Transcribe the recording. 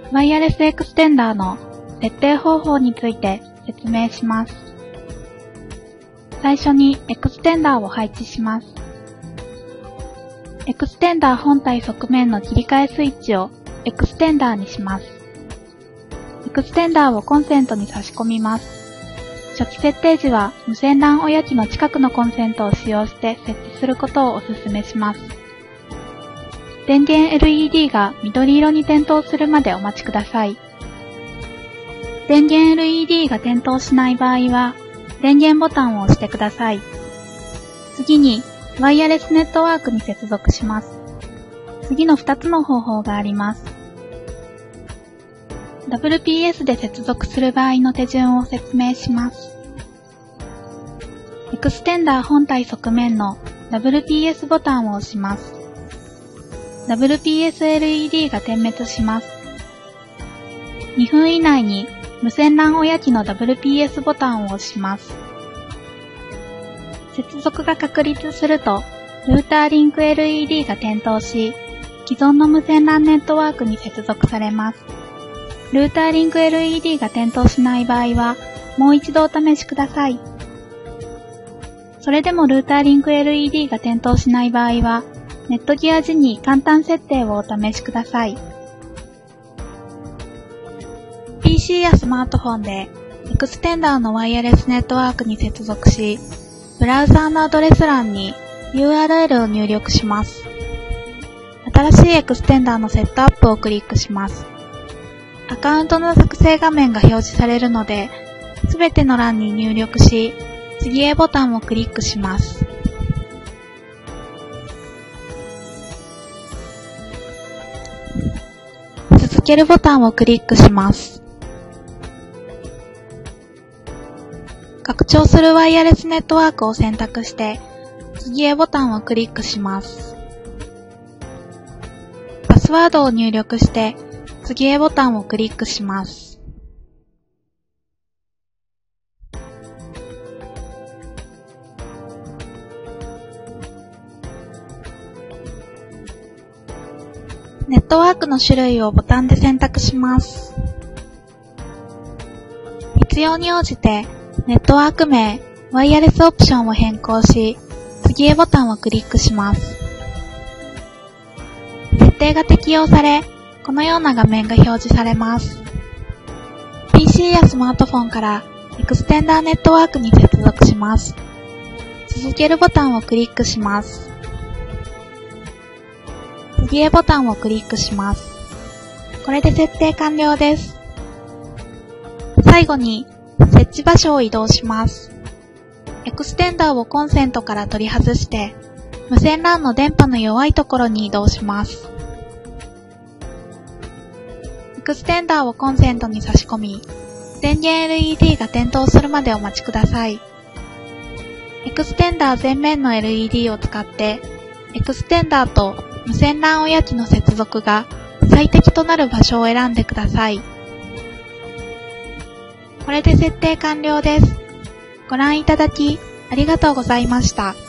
ワイヤレスエクステンダーの設定方法について説明します。最初にエクステンダーを配置します。エクステンダー本体側面の切り替えスイッチをエクステンダーにします。エクステンダーをコンセントに差し込みます。初期設定時は無線 LAN 親機の近くのコンセントを使用して設置することをお勧めします。電源 LED が緑色に点灯するまでお待ちください。電源 LED が点灯しない場合は、電源ボタンを押してください。次に、ワイヤレスネットワークに接続します。次の2つの方法があります。WPS で接続する場合の手順を説明します。エクステンダー本体側面の WPS ボタンを押します。WPS LED が点滅します。2分以内に無線 LAN 親機の WPS ボタンを押します。接続が確立すると、ルーターリンク LED が点灯し、既存の無線 LAN ネットワークに接続されます。ルーターリンク LED が点灯しない場合は、もう一度お試しください。それでもルーターリンク LED が点灯しない場合は、ネットギア時に簡単設定をお試しください。PC やスマートフォンでエクステンダーのワイヤレスネットワークに接続し、ブラウザーのアドレス欄に URL を入力します。新しいエクステンダーのセットアップをクリックします。アカウントの作成画面が表示されるので、すべての欄に入力し、次へボタンをクリックします。続けるボタンをクリックします。拡張するワイヤレスネットワークを選択して、次へボタンをクリックします。パスワードを入力して、次へボタンをクリックします。ネットワークの種類をボタンで選択します。必要に応じてネットワーク名、ワイヤレスオプションを変更し、次へボタンをクリックします。設定が適用され、このような画面が表示されます。PC やスマートフォンからエクステンダーネットワークに接続します。続けるボタンをクリックします。次へボタンをクリックします。これで設定完了です。最後に、設置場所を移動します。エクステンダーをコンセントから取り外して、無線 LAN の電波の弱いところに移動します。エクステンダーをコンセントに差し込み、電源 LED が点灯するまでお待ちください。エクステンダー前面の LED を使って、エクステンダーと無線 LAN 親機の接続が最適となる場所を選んでください。これで設定完了です。ご覧いただきありがとうございました。